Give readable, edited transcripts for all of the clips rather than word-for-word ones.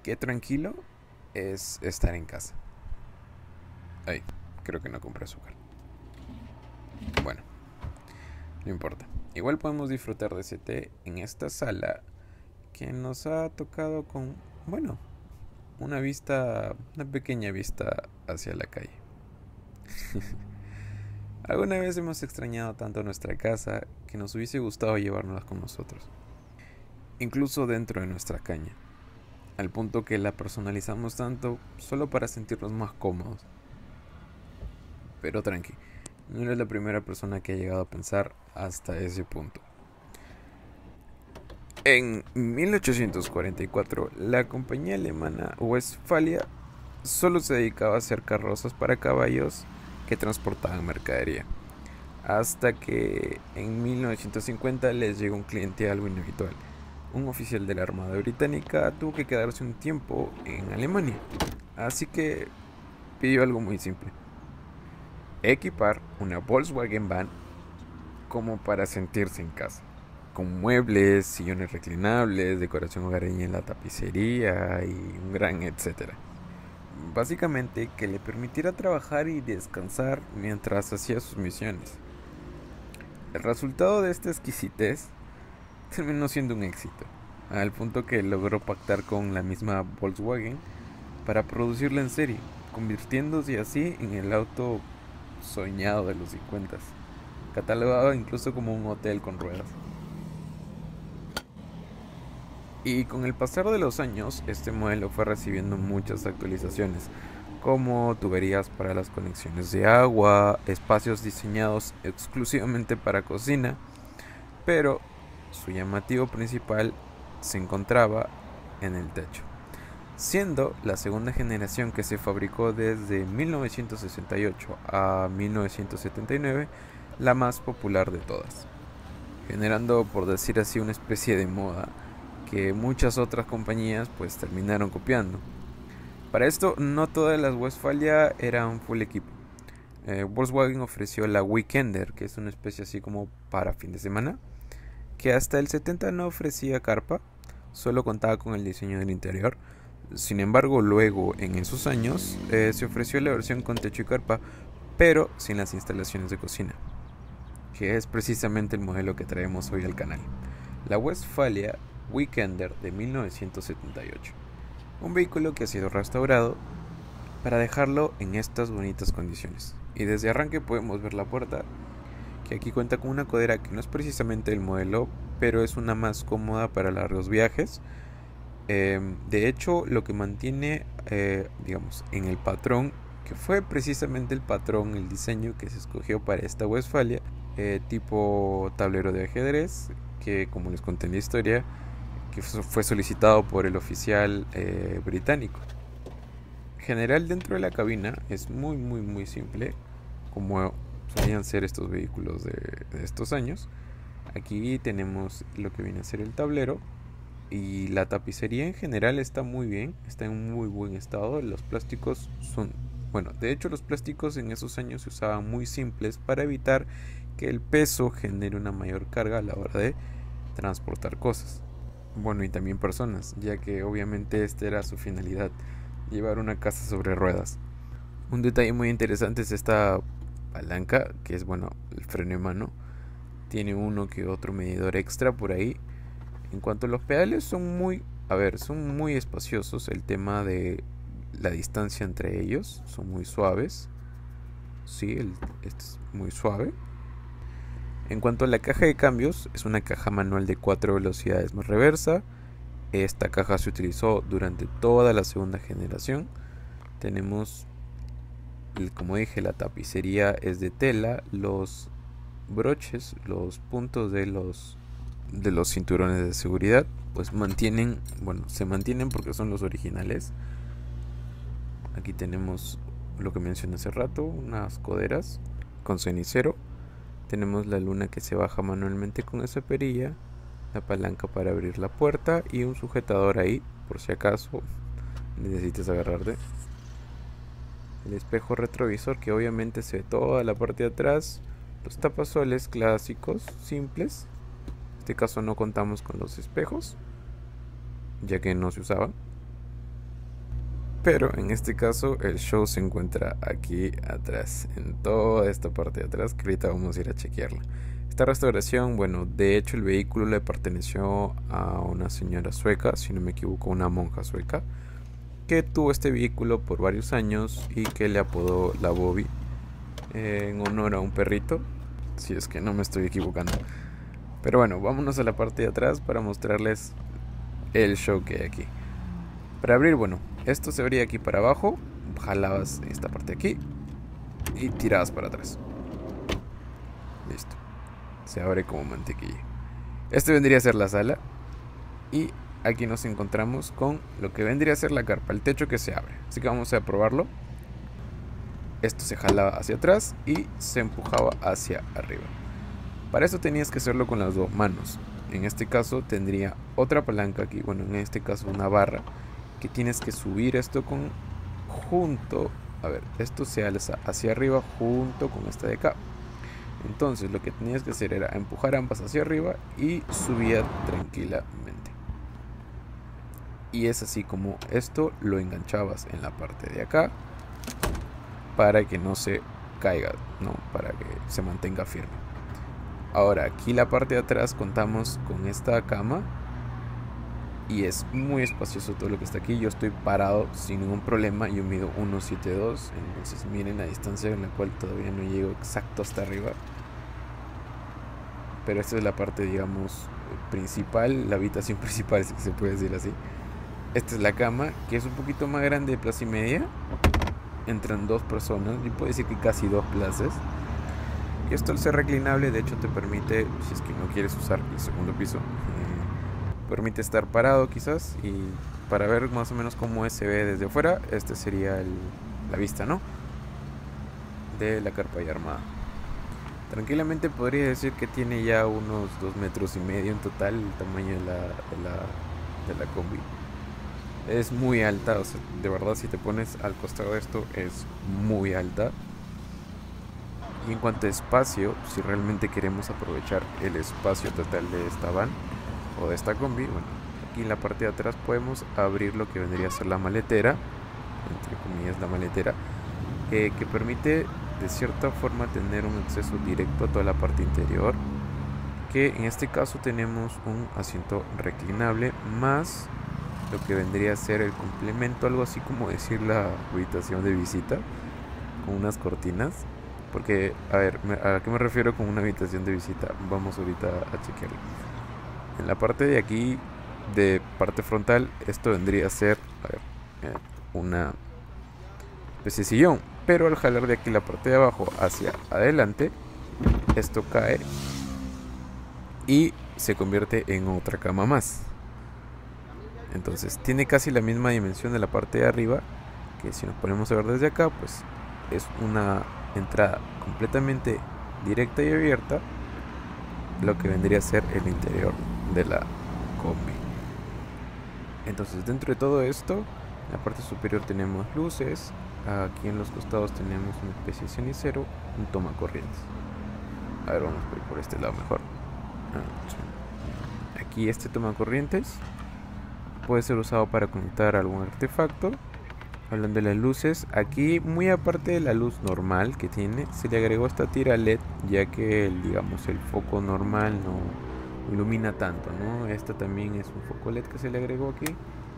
qué tranquilo es estar en casa. Ay, creo que no compré azúcar. Bueno, no importa. Igual podemos disfrutar de ese té en esta sala que nos ha tocado con, bueno, una pequeña vista hacia la calle. Alguna vez hemos extrañado tanto nuestra casa que nos hubiese gustado llevárnosla con nosotros, incluso dentro de nuestra caña, al punto que la personalizamos tanto solo para sentirnos más cómodos. Pero tranqui, no eres la primera persona que ha llegado a pensar hasta ese punto. En 1844, la compañía alemana Westfalia solo se dedicaba a hacer carrozas para caballos que transportaban mercadería. Hasta que en 1950 les llegó un cliente algo inhabitual. Un oficial de la Armada Británica tuvo que quedarse un tiempo en Alemania. Así que pidió algo muy simple: equipar una Volkswagen Van como para sentirse en casa, con muebles, sillones reclinables, decoración hogareña en la tapicería y un gran etcétera. Básicamente que le permitiera trabajar y descansar mientras hacía sus misiones. El resultado de esta exquisitez terminó siendo un éxito, al punto que logró pactar con la misma Volkswagen para producirla en serie, convirtiéndose así en el auto soñado de los 50, catalogado incluso como un hotel con ruedas. Y con el pasar de los años, este modelo fue recibiendo muchas actualizaciones, como tuberías para las conexiones de agua, espacios diseñados exclusivamente para cocina, pero su llamativo principal se encontraba en el techo, siendo la segunda generación que se fabricó desde 1968 a 1979 la más popular de todas, generando, por decir así, una especie de moda que muchas otras compañías pues terminaron copiando. Para esto, no todas las Westfalia eran full equipo. Volkswagen ofreció la Weekender, que es una especie así como para fin de semana, que hasta el 70 no ofrecía carpa, solo contaba con el diseño del interior. Sin embargo, luego, en esos años, se ofreció la versión con techo y carpa, pero sin las instalaciones de cocina, que es precisamente el modelo que traemos hoy al canal, la Westfalia Weekender de 1978. Un vehículo que ha sido restaurado para dejarlo en estas bonitas condiciones. Y desde arranque podemos ver la puerta, que aquí cuenta con una codera que no es precisamente el modelo, pero es una más cómoda para largos viajes. De hecho, lo que mantiene, digamos, en el patrón, que fue precisamente el patrón, el diseño que se escogió para esta Westfalia, tipo tablero de ajedrez, que como les conté en la historia, que fue solicitado por el oficial británico. En general, dentro de la cabina es muy simple, como solían ser estos vehículos de estos años. Aquí tenemos lo que viene a ser el tablero, y la tapicería en general está muy bien, está en muy buen estado. Los plásticos son, bueno, de hecho los plásticos en esos años se usaban muy simples para evitar que el peso genere una mayor carga a la hora de transportar cosas. Bueno, y también personas, ya que obviamente esta era su finalidad: llevar una casa sobre ruedas. Un detalle muy interesante es esta palanca, que es, bueno, el freno de mano. Tiene uno que otro medidor extra por ahí. En cuanto a los pedales, son muy espaciosos. El tema de la distancia entre ellos, son muy suaves. Sí, este es muy suave. En cuanto a la caja de cambios, es una caja manual de 4 velocidades más reversa. Esta caja se utilizó durante toda la segunda generación. Tenemos, como dije, la tapicería es de tela. Los broches, los puntos de los cinturones de seguridad, pues se mantienen porque son los originales. Aquí tenemos lo que mencioné hace rato, unas coderas con cenicero. Tenemos la luna que se baja manualmente con esa perilla, la palanca para abrir la puerta y un sujetador ahí por si acaso necesites agarrarte. El espejo retrovisor, que obviamente se ve toda la parte de atrás. Los tapasoles clásicos, simples. En este caso no contamos con los espejos, ya que no se usaban. Pero en este caso el show se encuentra aquí atrás, en toda esta parte de atrás, que ahorita vamos a ir a chequearla. Esta restauración, bueno, de hecho el vehículo le perteneció a una señora sueca, si no me equivoco, una monja sueca, que tuvo este vehículo por varios años y que le apodó la Bobby, en honor a un perrito, si es que no me estoy equivocando. Pero bueno, vámonos a la parte de atrás para mostrarles el show que hay aquí. Para abrir, bueno, esto se abría aquí para abajo, jalabas esta parte de aquí y tirabas para atrás. Listo. Se abre como mantequilla. Este vendría a ser la sala. Y aquí nos encontramos con lo que vendría a ser la carpa, el techo que se abre. Así que vamos a probarlo. Esto se jalaba hacia atrás y se empujaba hacia arriba. Para eso tenías que hacerlo con las dos manos. En este caso tendría otra palanca aquí, bueno, en este caso una barra, que tienes que subir esto con junto, a ver, esto se alza hacia arriba junto con esta de acá. Entonces lo que tenías que hacer era empujar ambas hacia arriba y subía tranquilamente. Y es así como esto lo enganchabas en la parte de acá para que no se caiga, ¿no? Para que se mantenga firme. Ahora aquí la parte de atrás contamos con esta cama y es muy espacioso todo lo que está aquí. Yo estoy parado sin ningún problema. Yo mido 1.72, entonces miren la distancia en la cual todavía no llego exacto hasta arriba. Pero esta es la parte, digamos, principal, la habitación principal, si se puede decir así. Esta es la cama, que es un poquito más grande, de plaza y media. Entran dos personas, yo puedo decir que casi dos plazas. Y esto al ser reclinable, de hecho te permite, si es que no quieres usar el segundo piso, permite estar parado quizás. Y para ver más o menos cómo se ve desde afuera, este sería la vista, ¿no? De la carpa ya armada. Tranquilamente podría decir que tiene ya unos 2,5 metros en total el tamaño de la combi. Es muy alta, o sea, de verdad si te pones al costado de esto es muy alta. Y en cuanto a espacio, si realmente queremos aprovechar el espacio total de esta van o de esta combi, bueno, aquí en la parte de atrás podemos abrir lo que vendría a ser la maletera, entre comillas la maletera, que permite de cierta forma tener un acceso directo a toda la parte interior, que en este caso tenemos un asiento reclinable más lo que vendría a ser el complemento, algo así como decir la habitación de visita, con unas cortinas. Porque, a ver, ¿a qué me refiero con una habitación de visita? Vamos ahorita a chequearlo. En la parte de aquí, de parte frontal, esto vendría a ser, a ver, una especie de sillón. Pero al jalar de aquí la parte de abajo hacia adelante, esto cae y se convierte en otra cama más. Entonces tiene casi la misma dimensión de la parte de arriba, que si nos ponemos a ver desde acá, pues es una entrada completamente directa y abierta, lo que vendría a ser el interior de la combi. Entonces dentro de todo esto, en la parte superior tenemos luces, aquí en los costados tenemos una especie de cenicero, un tomacorrientes. A ver, vamos por este lado mejor. Aquí este tomacorrientes puede ser usado para conectar algún artefacto. Hablando de las luces, aquí muy aparte de la luz normal que tiene, se le agregó esta tira LED, ya que digamos el foco normal no ilumina tanto, ¿no? Esta también es un foco LED que se le agregó aquí.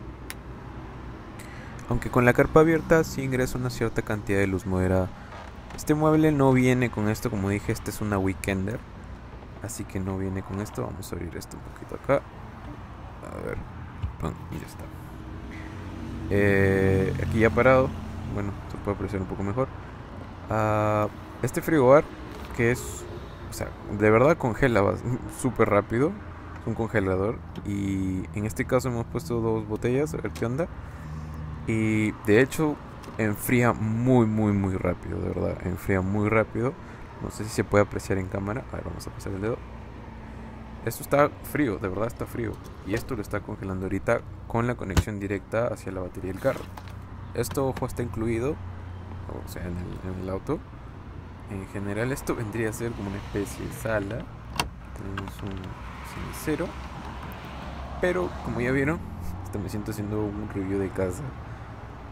Aunque con la carpa abierta sí ingresa una cierta cantidad de luz moderada. Este mueble no viene con esto, como dije, este es una Weekender, así que no viene con esto. Vamos a abrir esto un poquito acá. A ver, y ya está. Aquí ya parado, bueno, se puede apreciar un poco mejor. Este frigobar, que es, o sea, de verdad congela súper rápido, es un congelador. Y en este caso hemos puesto 2 botellas, a ver qué onda. Y de hecho enfría muy rápido, de verdad, enfría muy rápido. No sé si se puede apreciar en cámara. A ver, vamos a pasar el dedo. Esto está frío, de verdad está frío. Y esto lo está congelando ahorita con la conexión directa hacia la batería del carro. Esto, ojo, está incluido, o sea, en el auto. En general esto vendría a ser como una especie de sala. Tenemos un cenicero. Pero, como ya vieron, me siento haciendo un review de casa.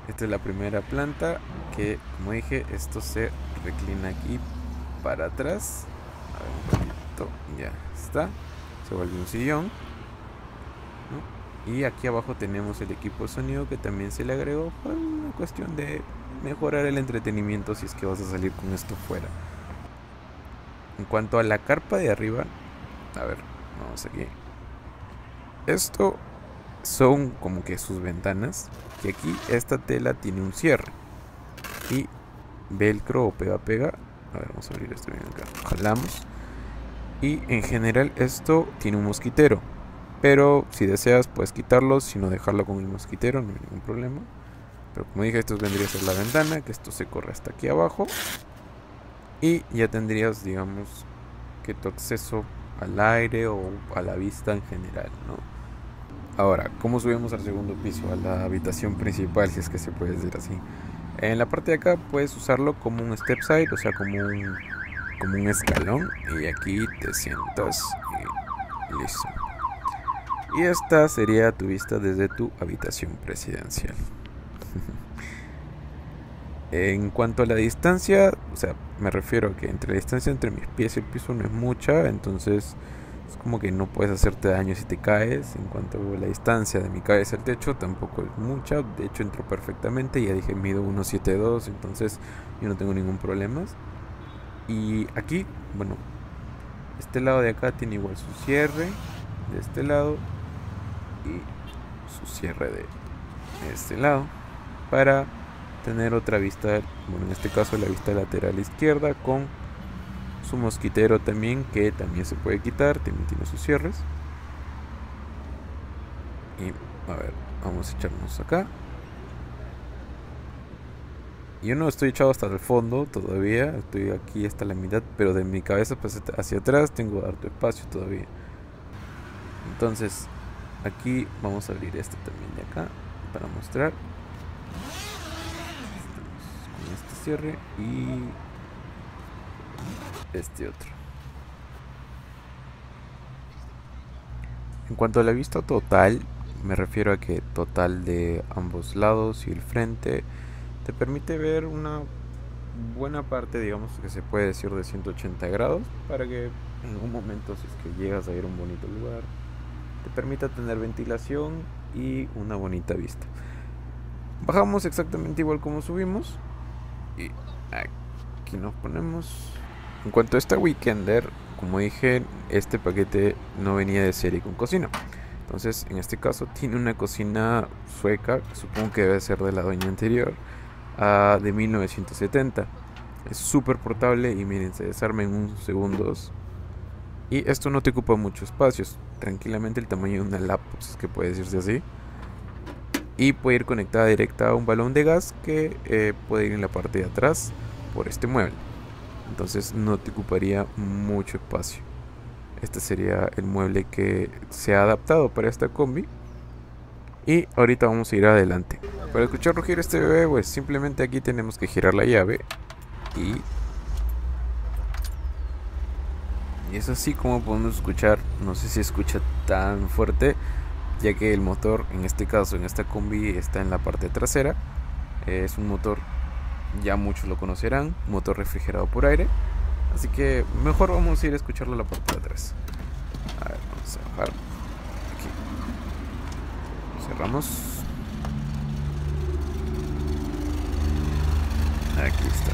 Esta es la primera planta que, como dije, esto se reclina aquí para atrás. A ver un poquito, ya está. Se vuelve un sillón, ¿no? Y aquí abajo tenemos el equipo de sonido que también se le agregó por una cuestión de mejorar el entretenimiento si es que vas a salir con esto fuera. En cuanto a la carpa de arriba, a ver, vamos aquí. Esto son como que sus ventanas, que aquí esta tela tiene un cierre y velcro o pega. A ver, vamos a abrir esto bien acá, jalamos y en general esto tiene un mosquitero, pero si deseas puedes quitarlo, si no dejarlo con el mosquitero, no hay ningún problema. Pero como dije, esto vendría a ser la ventana, que esto se corre hasta aquí abajo y ya tendrías, digamos, que tu acceso al aire o a la vista en general, ¿no? Ahora, ¿cómo subimos al segundo piso, a la habitación principal, si es que se puede decir así? En la parte de acá puedes usarlo como un step side, o sea, como un escalón, y aquí te sientas y listo. Y esta sería tu vista desde tu habitación presidencial. En cuanto a la distancia, o sea, me refiero a que la distancia entre mis pies y el piso no es mucha, entonces es como que no puedes hacerte daño si te caes. En cuanto a la distancia de mi cabeza al techo, tampoco es mucha, de hecho entro perfectamente, ya dije mido 1,72, entonces yo no tengo ningún problema. Y aquí, bueno, este lado de acá tiene igual su cierre de este lado y su cierre de este lado para tener otra vista, bueno, en este caso la vista lateral izquierda con su mosquitero también, que también se puede quitar, también tiene sus cierres. Y a ver, vamos a echarnos acá. Yo no estoy echado hasta el fondo todavía, estoy aquí hasta la mitad, pero de mi cabeza pues hacia atrás tengo harto espacio todavía. Entonces aquí vamos a abrir este también de acá para mostrar. Con este cierre y este otro. En cuanto a la vista total, me refiero a que total de ambos lados y el frente te permite ver una buena parte, digamos que se puede decir de 180 grados, para que en algún momento, si es que llegas a ir a un bonito lugar, te permita tener ventilación y una bonita vista. Bajamos exactamente igual como subimos y aquí nos ponemos. En cuanto a esta Weekender, como dije, este paquete no venía de serie con cocina. Entonces, en este caso tiene una cocina sueca, que supongo que debe ser de la dueña anterior, de 1970. Es súper portable y miren, se desarma en unos segundos. Y esto no te ocupa mucho espacio, es tranquilamente el tamaño de una laptop, si es que puede decirse así. Y puede ir conectada directa a un balón de gas que puede ir en la parte de atrás por este mueble. Entonces no te ocuparía mucho espacio. Este sería el mueble que se ha adaptado para esta combi. Y ahorita vamos a ir adelante. Para escuchar rugir este bebé, pues simplemente aquí tenemos que girar la llave. Y es así como podemos escuchar. No sé si escucha tan fuerte, ya que el motor, en este caso, en esta combi, está en la parte trasera. Es un motor, ya muchos lo conocerán, motor refrigerado por aire. Así que mejor vamos a ir a escucharlo a la parte de atrás. A ver, vamos a bajar aquí. Cerramos. Aquí está.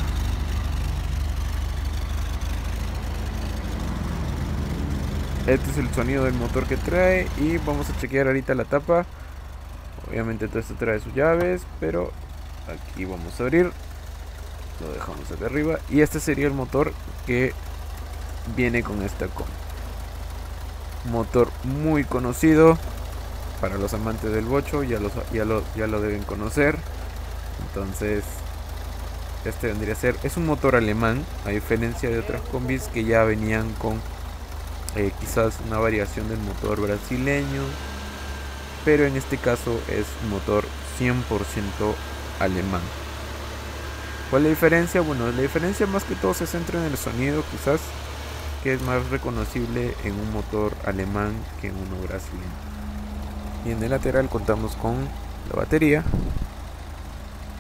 Este es el sonido del motor que trae. Y vamos a chequear ahorita la tapa. Obviamente todo esto trae sus llaves, pero aquí vamos a abrir. Lo dejamos acá arriba. Y este sería el motor que viene con esta combi. Motor muy conocido para los amantes del bocho, ya lo deben conocer. Entonces este vendría a ser, es un motor alemán, a diferencia de otras combis que ya venían con quizás una variación del motor brasileño, pero en este caso es un motor 100% alemán. ¿Cuál es la diferencia? Bueno, la diferencia más que todo se centra en el sonido, quizás, que es más reconocible en un motor alemán que en uno brasileño. Y en el lateral contamos con la batería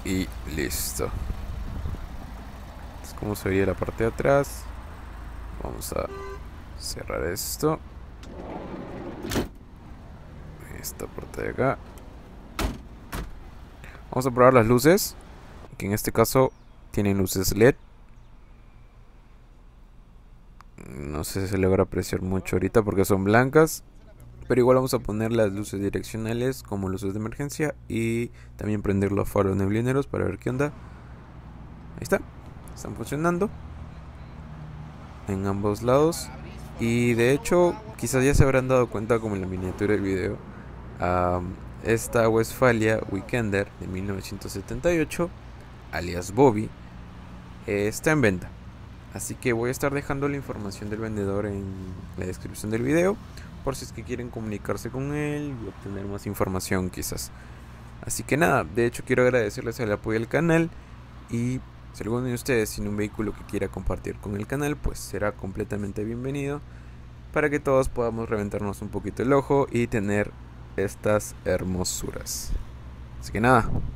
Y listo. Como se veía la parte de atrás. Vamos a cerrar esto. Esta parte de acá. Vamos a probar las luces, que en este caso tienen luces LED. No sé si se logra apreciar mucho ahorita porque son blancas, pero igual vamos a poner las luces direccionales como luces de emergencia y también prender los faros neblineros para ver qué onda. Ahí está, están funcionando en ambos lados. Y de hecho, quizás ya se habrán dado cuenta, como en la miniatura del video, esta Westfalia Weekender de 1978, alias Bobby, está en venta. Así que voy a estar dejando la información del vendedor en la descripción del video, por si es que quieren comunicarse con él y obtener más información quizás. Así que nada, de hecho quiero agradecerles el apoyo al canal, y si alguno de ustedes tiene un vehículo que quiera compartir con el canal, pues será completamente bienvenido, para que todos podamos reventarnos un poquito el ojo y tener estas hermosuras. Así que nada,